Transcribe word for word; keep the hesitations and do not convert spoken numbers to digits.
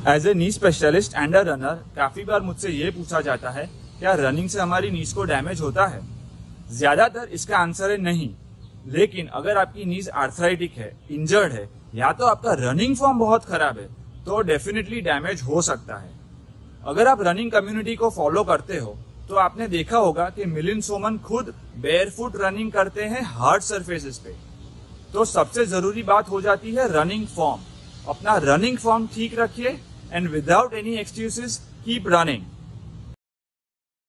As a knee specialist and a runner काफी बार मुझसे ये पूछा जाता है, क्या रनिंग से हमारी नीज को डैमेज होता है? ज्यादातर इसका आंसर है नहीं, लेकिन अगर आपकी नीज आर्थराइटिक है, इंजर्ड है, या तो आपका रनिंग फॉर्म बहुत खराब है, तो डेफिनेटली डैमेज हो सकता है। अगर आप रनिंग कम्युनिटी को फॉलो करते हो तो आपने देखा होगा कि मिलिंद सोमन खुद बेयरफुट रनिंग करते हैं हार्ड सरफेसेस पे। तो सबसे जरूरी बात हो जाती है रनिंग फॉर्म। अपना रनिंग फॉर्म ठीक रखिए and without any excuses keep running.